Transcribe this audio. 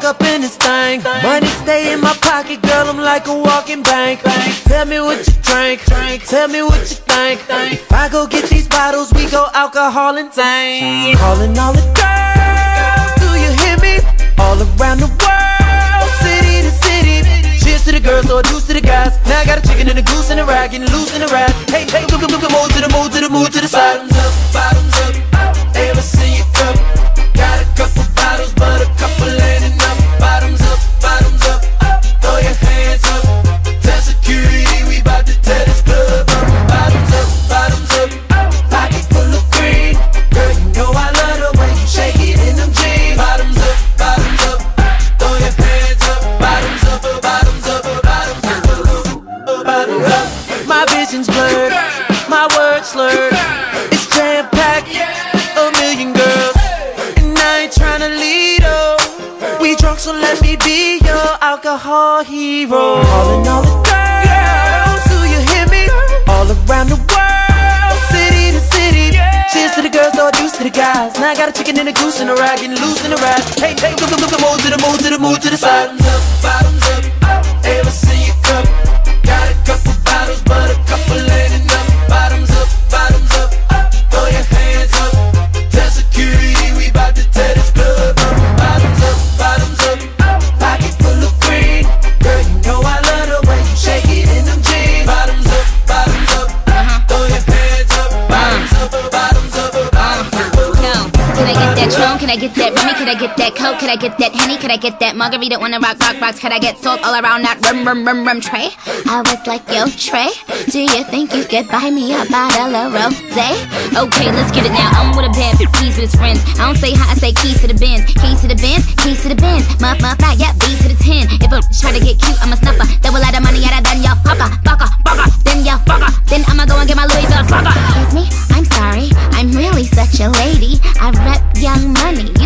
up in this thing. Money stay in my pocket, girl, I'm like a walking bank. Tell me what you drink, tell me what you think. If I go get these bottles, we go alcohol and tank. Calling all the girls, do you hear me? All around the world, city to city. Cheers to the girls, or deuce to the guys. Now I got a chicken and a goose and a rag, getting loose in the rag. Hey, hey, move to the move to the move to the side. Bottoms up, hey, ever see you come? Got a couple bottles, but a couple ain't enough. Bottoms up, throw your hands up. Tell security we bout to tear this club up. Bottoms up, pocket full of green. Girl, you know I love the way you shake it in them jeans. Bottoms up, throw your hands up. Bottoms up, bottoms up. My vision's blurred, my words slurred. It's jam-packed, a million girls. Tryna lead up. We drunk, so let me be your alcohol hero. Calling all the girls, do you hear me? All around the world, city to city. Cheers to the girls, no deuce to the guys. Now I got a chicken and a goose and a rag, getting loose in the rag. Hey, hey, move to the side. Bottoms up, hey, ever see you come? Got a couple bottles, but a couple ain't enough. Bottoms up, throw your hands up. Tell security we bout to tear this club up. Bottoms up, pocket full of green. Girl, you know I love the way you shake it in them jeans. Bottoms up, throw your hands up. Bottoms up. Can I get that Tron? Can I get that Remy? Can I get that Coke? Can I get that Henny? Can I get that margarita on the rocks? Can I get salt all around that rum tray? I was like, yo, Trey, do you think you could buy me a bottle of rosé? Okay, let's get it now. I'm with a band, keys with his friends. I don't say hi, I say keys to the Benz. Keys to the Benz, keys to the Benz. Muff, fly, yeah, B to the 10. If a try to get cute, I'm a snuffer. That will add the money out of then y'all fucker. Then y'all fucker. Then I'ma go and get my Louis Vuitton sucker. Excuse me, I'm sorry, I'm really such a lady. I rep Young Money.